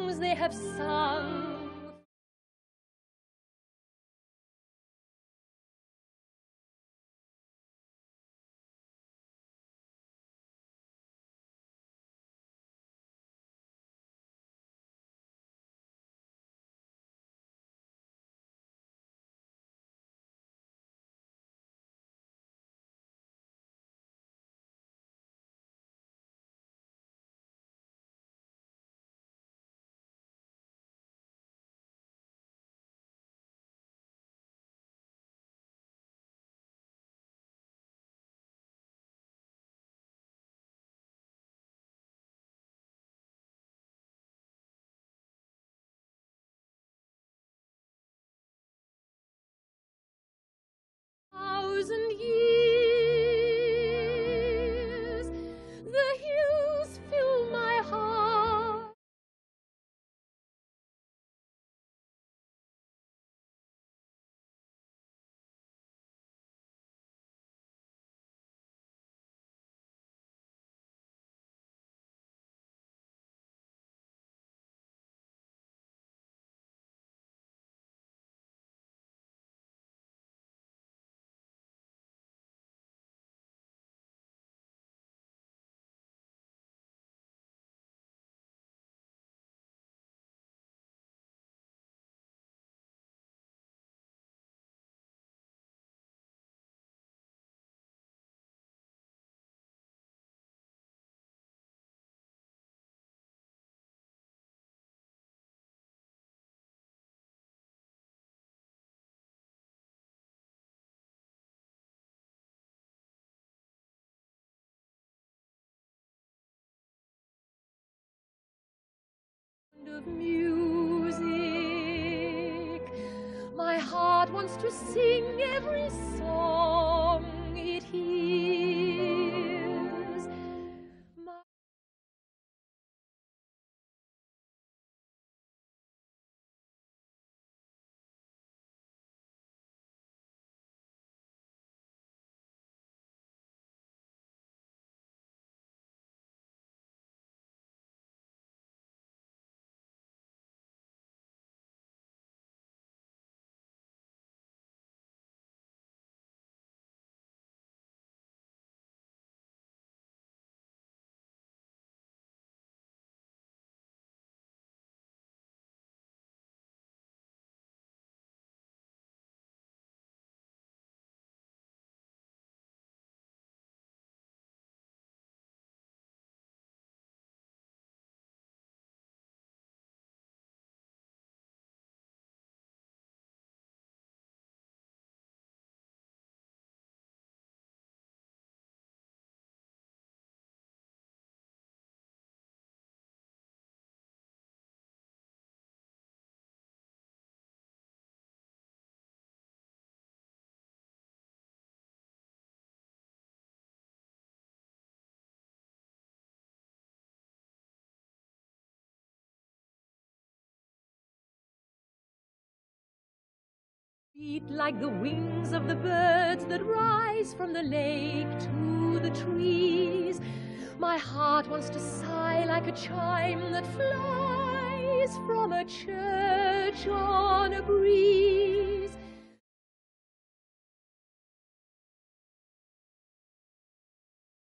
songs they have sung. Thousand years, the hills fill my heart. Of music, my heart wants to sing every song it hears. Beat like the wings of the birds that rise from the lake to the trees. My heart wants to sigh like a chime that flies from a church on a breeze.